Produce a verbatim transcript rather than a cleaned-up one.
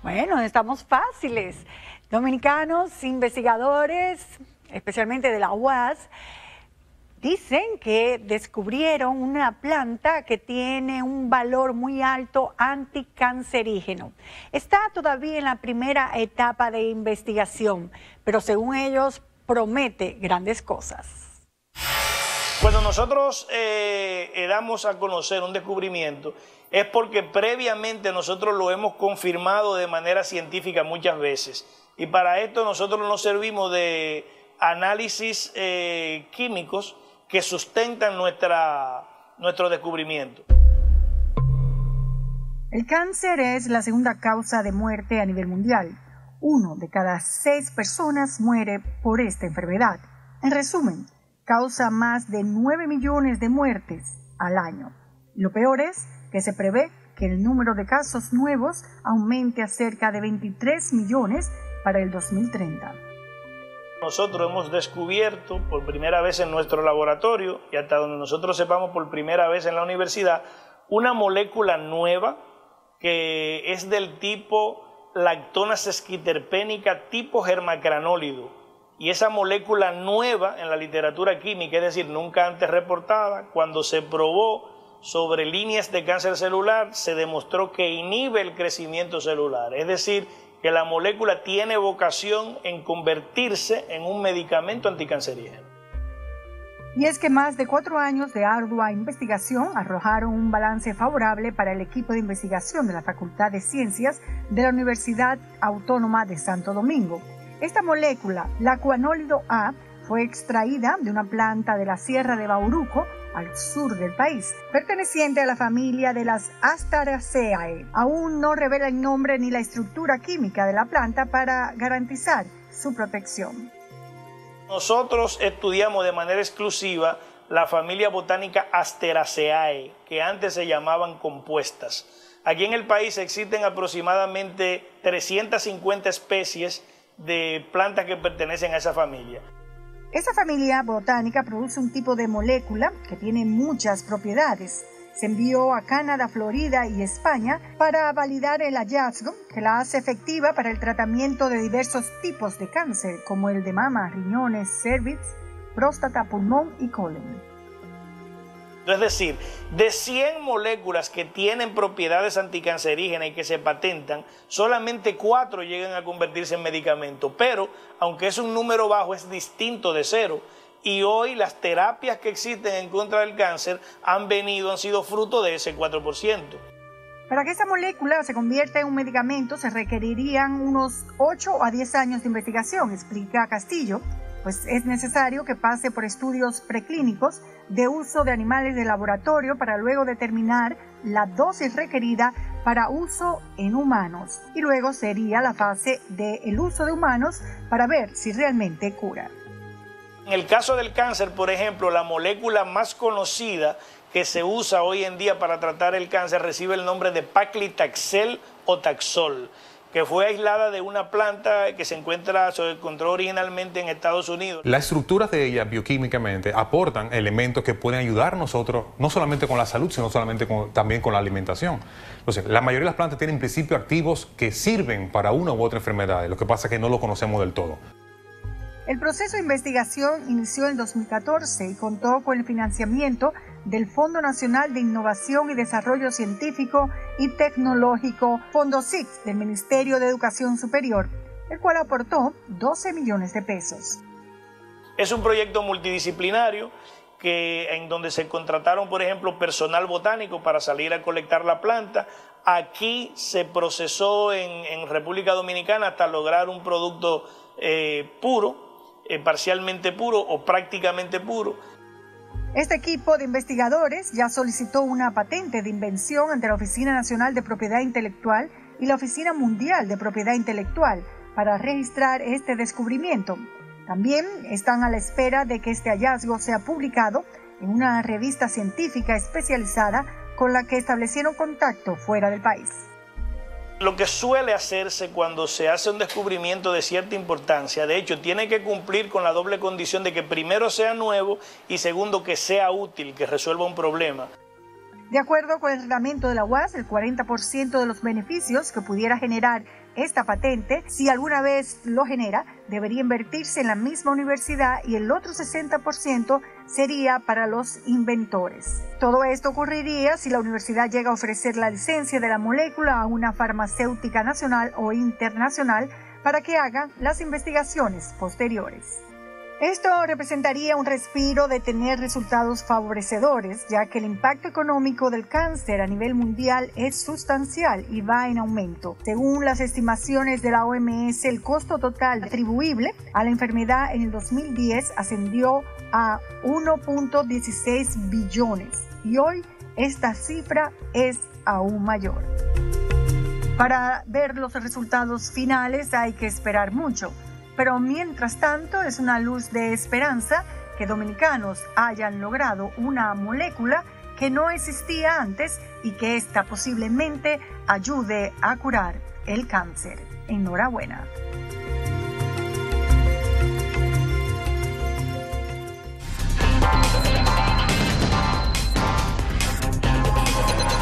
Bueno, estamos fáciles. Dominicanos, investigadores, especialmente de la U A S, dicen que descubrieron una planta que tiene un valor muy alto anticancerígeno. Está todavía en la primera etapa de investigación, pero según ellos promete grandes cosas. Cuando nosotros eh, damos a conocer un descubrimiento, es porque previamente nosotros lo hemos confirmado de manera científica muchas veces. Y para esto nosotros nos servimos de análisis eh, químicos que sustentan nuestra, nuestro descubrimiento. El cáncer es la segunda causa de muerte a nivel mundial. Uno de cada seis personas muere por esta enfermedad. En resumen, causa más de nueve millones de muertes al año. Lo peor es que se prevé que el número de casos nuevos aumente a cerca de veintitrés millones para el dos mil treinta. Nosotros hemos descubierto por primera vez en nuestro laboratorio y hasta donde nosotros sepamos por primera vez en la universidad una molécula nueva que es del tipo lactona sesquiterpénica tipo germacranólido. Y esa molécula nueva en la literatura química, es decir, nunca antes reportada, cuando se probó sobre líneas de cáncer celular, se demostró que inhibe el crecimiento celular. Es decir, que la molécula tiene vocación en convertirse en un medicamento anticancerígeno. Y es que más de cuatro años de ardua investigación arrojaron un balance favorable para el equipo de investigación de la Facultad de Ciencias de la Universidad Autónoma de Santo Domingo. Esta molécula, la cuanólido A, fue extraída de una planta de la Sierra de Bauruco, al sur del país, perteneciente a la familia de las Asteraceae. Aún no revela el nombre ni la estructura química de la planta para garantizar su protección. Nosotros estudiamos de manera exclusiva la familia botánica Asteraceae, que antes se llamaban compuestas. Aquí en el país existen aproximadamente trescientas cincuenta especies de plantas que pertenecen a esa familia. Esta familia botánica produce un tipo de molécula que tiene muchas propiedades. Se envió a Canadá, Florida y España para validar el hallazgo que la hace efectiva para el tratamiento de diversos tipos de cáncer, como el de mama, riñones, cervix, próstata, pulmón y colon. Es decir, de cien moléculas que tienen propiedades anticancerígenas y que se patentan, solamente cuatro llegan a convertirse en medicamentos. Pero, aunque es un número bajo, es distinto de cero. Y hoy las terapias que existen en contra del cáncer han venido, han sido fruto de ese cuatro por ciento. Para que esta molécula se convierta en un medicamento se requerirían unos ocho a diez años de investigación, explica Castillo, pues es necesario que pase por estudios preclínicos de uso de animales de laboratorio para luego determinar la dosis requerida para uso en humanos. Y luego sería la fase del uso de humanos para ver si realmente cura. En el caso del cáncer, por ejemplo, la molécula más conocida que se usa hoy en día para tratar el cáncer recibe el nombre de paclitaxel o Taxol, que fue aislada de una planta que se encuentra, se encontró originalmente en Estados Unidos. Las estructuras de ella bioquímicamente aportan elementos que pueden ayudar a nosotros, no solamente con la salud, sino solamente con, también con la alimentación. Entonces, la mayoría de las plantas tienen principios activos que sirven para una u otra enfermedad, lo que pasa es que no lo conocemos del todo. El proceso de investigación inició en dos mil catorce y contó con el financiamiento del Fondo Nacional de Innovación y Desarrollo Científico y Tecnológico, Fondo S I C, del Ministerio de Educación Superior, el cual aportó doce millones de pesos. Es un proyecto multidisciplinario que, en donde se contrataron, por ejemplo, personal botánico para salir a colectar la planta. Aquí se procesó en, en República Dominicana hasta lograr un producto eh, puro, eh, parcialmente puro o prácticamente puro. Este equipo de investigadores ya solicitó una patente de invención ante la Oficina Nacional de Propiedad Intelectual y la Oficina Mundial de Propiedad Intelectual para registrar este descubrimiento. También están a la espera de que este hallazgo sea publicado en una revista científica especializada con la que establecieron contacto fuera del país. Lo que suele hacerse cuando se hace un descubrimiento de cierta importancia, de hecho, tiene que cumplir con la doble condición de que primero sea nuevo y segundo que sea útil, que resuelva un problema. De acuerdo con el reglamento de la U A S, el cuarenta por ciento de los beneficios que pudiera generar esta patente, si alguna vez lo genera, debería invertirse en la misma universidad y el otro sesenta por ciento sería para los inventores. Todo esto ocurriría si la universidad llega a ofrecer la licencia de la molécula a una farmacéutica nacional o internacional para que hagan las investigaciones posteriores. Esto representaría un respiro de tener resultados favorecedores, ya que el impacto económico del cáncer a nivel mundial es sustancial y va en aumento. Según las estimaciones de la O M S, el costo total atribuible a la enfermedad en el dos mil diez ascendió a uno punto dieciséis billones y hoy esta cifra es aún mayor. Para ver los resultados finales hay que esperar mucho. Pero mientras tanto es una luz de esperanza que dominicanos hayan logrado una molécula que no existía antes y que ésta posiblemente ayude a curar el cáncer. Enhorabuena.